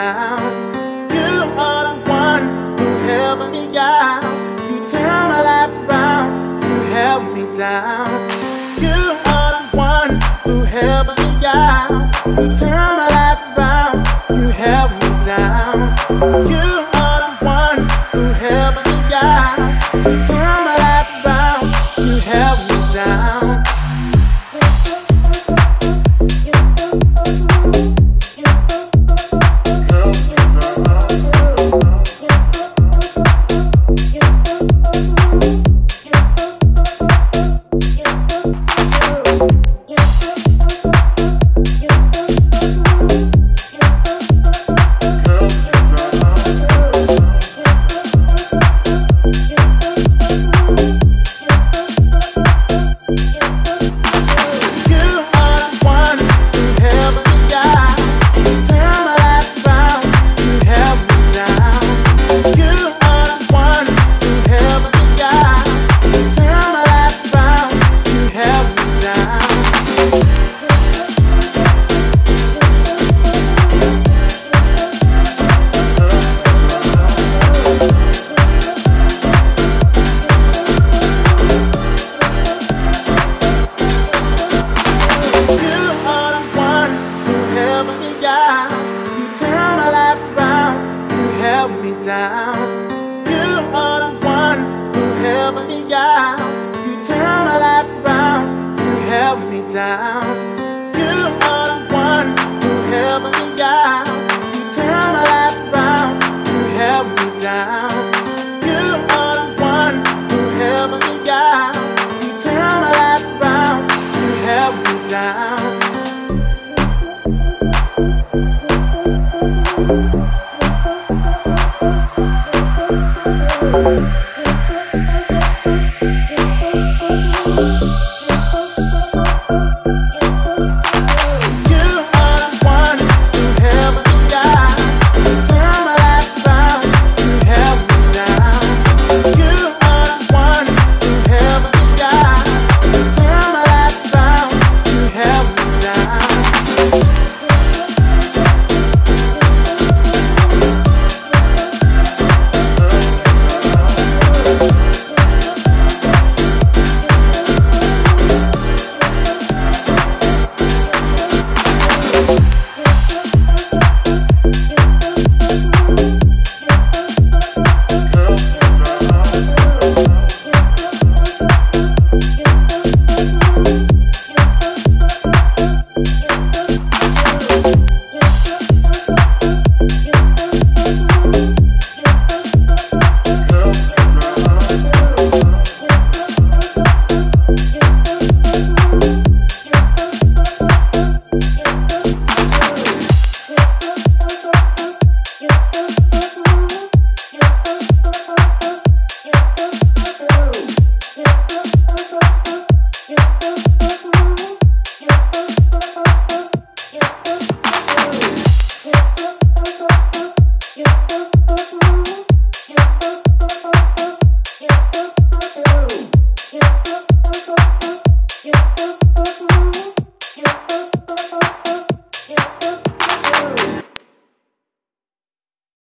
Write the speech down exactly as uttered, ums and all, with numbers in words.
down. You are the one who held me out. You turn my life around. You held me down. You are the one who held me out. You turn my life around. You held me down. You are the one who held me out. You turn my life around. You held me down. Down. You are the one who held me out. You turn my life around. You held me down. You are the one who held me